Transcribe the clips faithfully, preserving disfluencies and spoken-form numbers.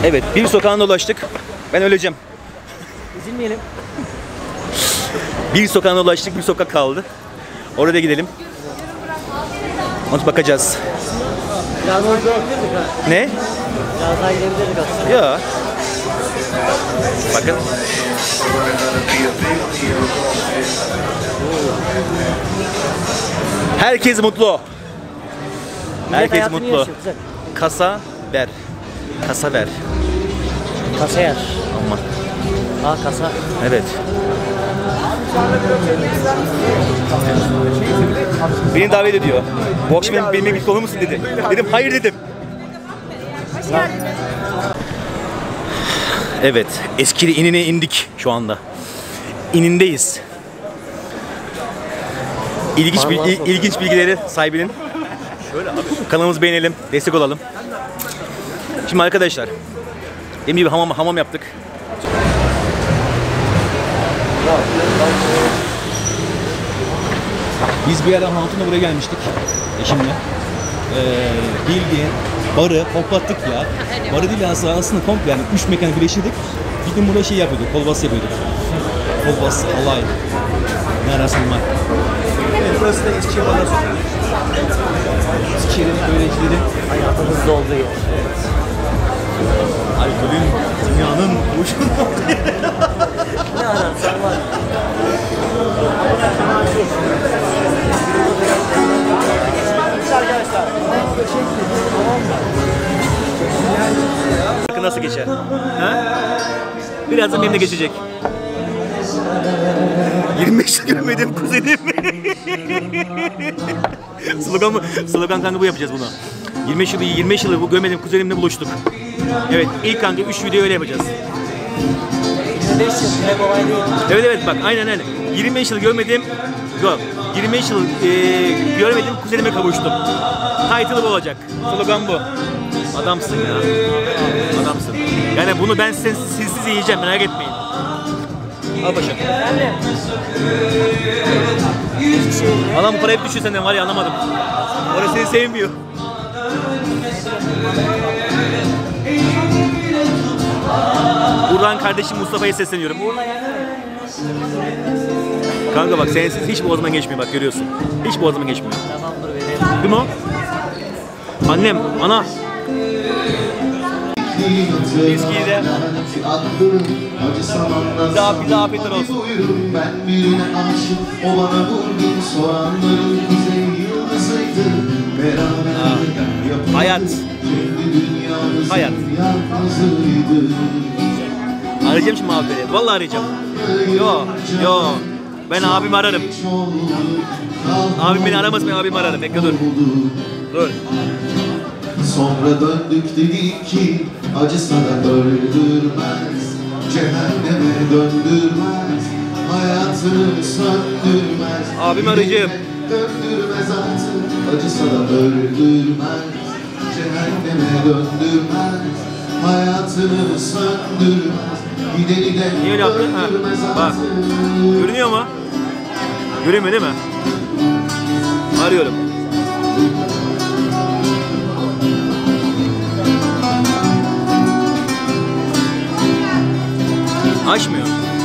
Evet, bir sokağına dolaştık. Ben öleceğim. Üzülmeyelim. Bir sokağına dolaştık, bir sokak kaldı. Oraya gidelim. Onu bakacağız. Biraz daha gidebilirdik ha. Ne? Biraz daha gidebilirdik aslında. Ya. Bakın. Herkes mutlu. Herkes mutlu. Kasa ver. Kasa ver. Kasa yer. Aman. Aa kasa. Evet. Beni davet ediyor. Bu akşam benim, benimle birlikte olur musun dedi. Dedim hayır dedim. Evet, Eskili inine indik şu anda. İnindeyiz. İlginç, bil, il, ilginç bilgileri sahibinin. Şöyle abi. Kanalımızı beğenelim, destek olalım. Şimdi arkadaşlar, benim gibi hamam, hamam yaptık. Biz bir yerden Hatun'la buraya gelmiştik eşimle. Ee, bildiğin barı hoplattık ya. Barı değil aslında, aslında komple yani üç mekanı birleştirdik. Bir gün burada şey yapıyorduk, kolbas yapıyorduk. Kolbas, alay, ne arasın var. Evet, burası da Eskişehir Barlar Sokağı. Eskişehir'in öğrencileri Hayatımızda olduğu yer. alkolün dünyanın ucunda. Ne ararsan var. Bakın nasıl geçer. Ha? Birazdan benimle geçecek. yirmi beş yıl görmedim kuzenim. Slogan mı? Slogan kanka bu yapacağız bunu. yirmi beş yıl yirmi beş yıl bu görmediğim kuzenimle buluştuk. Evet, ilk kanka üç video öyle yapacağız. yirmi beş yıl ne kolay değil. Evet evet bak aynen öyle. yirmi beş yıl görmediğim yok. yirmi beş yıl e, görmediğim kuzenime kavuştum. Title bu olacak. Slogan bu. Adamsın ya. Adamsın. Yani bunu ben siz, sizsiz yiyeceğim, merak etmeyin. Al paşam. Adam bu para hep düşüyor senden var ya, anlamadım. Orası seni sevmiyor. Buradan kardeşim Mustafa'ya sesleniyorum. Kanka bak sensiz hiç boğazıma geçmiyor, bak görüyorsun. Hiç boğazıma geçmiyor. Tamamdır benim. Değil mi o? Annem, ana. Viskiyi de bize afiyet, afiyetler olsun. Ben birine aşık, o bana vurgun, soranların kuzey yıldızıydı. Beraber Hayat. Hayat. Arayacağım şimdi abileri. Vallahi arayacağım. Yo, yo. Ben abimi ararım. Abim beni aramasın, ben abimi ararım. Bekle dur. Dur. Sonra döndük dedik ki acı sana öldürmez, cehenneme döndürmez, hayatını söndürmez. Abimi arayacağım. Döndürmez artık, acı sana öldürmez, cehenneme döndürmez, hayatını söndürmez. Gideni de Niye öyle yaptın? Ha. Bak. Görünüyor mu? Görünmüyor değil mi? Arıyorum. Açmıyor.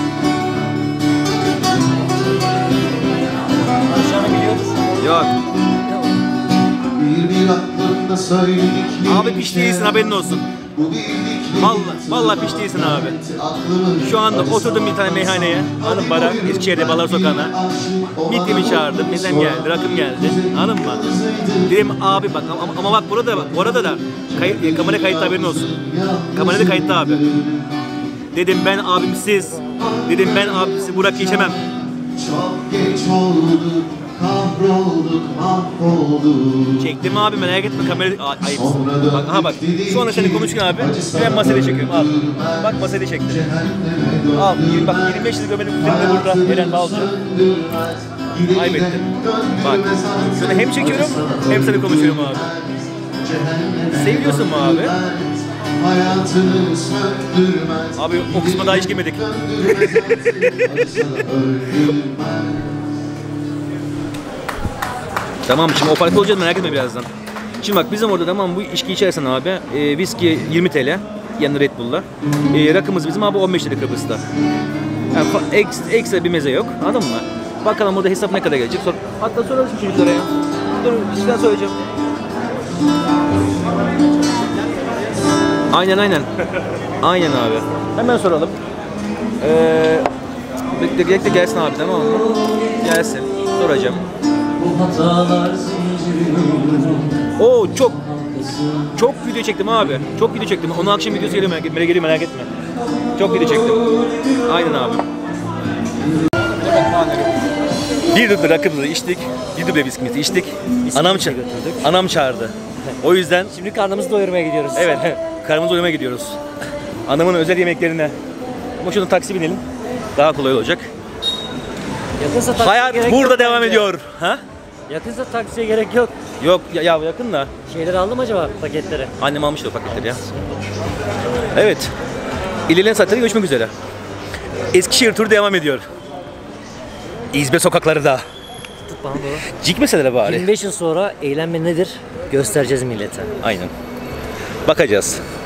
Aşağını biliyoruz. Yok. bir bir aklımda söylediklerim. Abi piş değilsin, haberin olsun. Vallahi, vallahi piş değilsin abi. Şu anda oturdum bir tane meyhaneye, hanım bara, Eskişehir'de Barlar Sokağı'na. Mitimi çağırdım, mezem geldi, rakım geldi, hanım mı? Dedim abi bak ama, ama bak burada bak, orada da kay, kamera kayıtlı, haberin olsun. Kamerada kayıtlı abi. Dedim ben abimsiz, dedim ben abimsiz Burak geçemem. Çok geç oldu, kahrolduk, mahvolduk. Çektim abi, merak etme, kamera ayıpsın. Bak aha bak, sonra seni konuşurken abi, ben masada çekiyorum al. Bak masada çektim. Al, bak yirmi beş yıl görmedim kuzenimle burada, Eren Balcı. Kaybettim. Bak, şunu hem çekiyorum, hem seni konuşuyorum abi. Seviyorsun mu abi? Hayatını söndürmez. Abi o kısma daha hiç girmedik. Tamam şimdi o farklı olacağız, merak etme birazdan. Şimdi bak bizim orada tamam bu içki içersen abi e, viski yirmi TL, Yanında Red Bull'la. Ee, rakımız bizim abi on beş lira Kıbrıs'ta. Yani fa- ekstra, ekstra bir meze yok. Anladın mı? Bakalım burada hesap ne kadar gelecek. Sor Hatta sorarız çocuklara ya. Dur, sizden soracağım. Aynen aynen. Aynen abi. Hemen soralım. Ee, bekle, bekle gelsin abi, tamam mı? Gelsin. Soracağım. Oo çok çok video çektim abi. Çok video çektim. Onu akşam videosu geliyor, merak etme, geliyor, merak etme. Çok video çektim. Aynen abi. Bir duble rakımızı içtik. Bir duble bisküvimizi içtik. Anam, ça anam çağırdı. O yüzden Şimdi karnımızı doyurmaya gidiyoruz. evet, karnımızı doyurmaya gidiyoruz. Anamın özel yemeklerine. Ama şunu taksi binelim. Daha kolay olacak. Yakınsa taksiye Hayat gerek burada yok devam bence. ediyor. Ha? Yakınsa taksiye gerek yok. Yok ya, ya yakın da. Şeyleri aldım acaba paketleri? Annem almıştı o paketleri ya. Evet. İlerleyen saatlerde görüşmek üzere. Eskişehir turu devam ediyor. İzbe sokakları da. Tut bana doğru. Cikmeseler bari. yirmi beş yıl sonra eğlenme nedir göstereceğiz millete. Aynen. Bakacağız.